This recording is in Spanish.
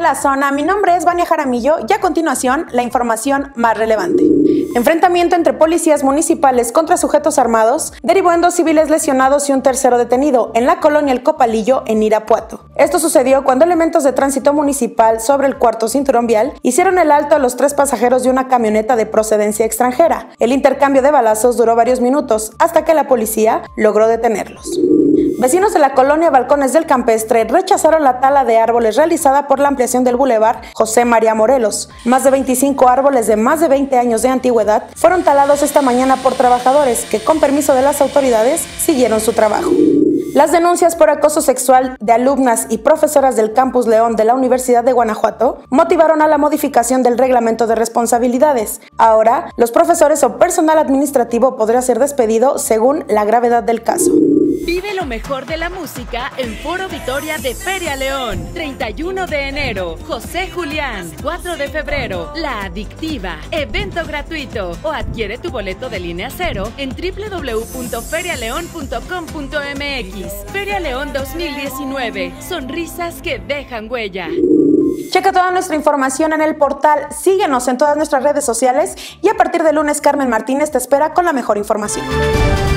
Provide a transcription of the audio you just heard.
la zona, mi nombre es Vania Jaramillo y a continuación la información más relevante. Enfrentamiento entre policías municipales contra sujetos armados derivó en 2 civiles lesionados y un tercero detenido en la colonia El Copalillo en Irapuato. Esto sucedió cuando elementos de tránsito municipal sobre el cuarto cinturón vial hicieron el alto a los 3 pasajeros de una camioneta de procedencia extranjera. El intercambio de balazos duró varios minutos hasta que la policía logró detenerlos. Vecinos de la colonia Balcones del Campestre rechazaron la tala de árboles realizada por la ampliación del bulevar José María Morelos. Más de 25 árboles de más de 20 años de antigüedad fueron talados esta mañana por trabajadores que, con permiso de las autoridades, siguieron su trabajo. Las denuncias por acoso sexual de alumnas y profesoras del Campus León de la Universidad de Guanajuato motivaron a la modificación del reglamento de responsabilidades. Ahora, los profesores o personal administrativo podrá ser despedido según la gravedad del caso. Vive lo mejor de la música en Foro Victoria de Feria León. 31 de enero, José Julián. 4 de febrero, La Adictiva. Evento gratuito. O adquiere tu boleto de línea cero en www.ferialeon.com.mx. Feria León 2019. Sonrisas que dejan huella. Checa toda nuestra información en el portal, síguenos en todas nuestras redes sociales y a partir de lunes Carmen Martínez te espera con la mejor información.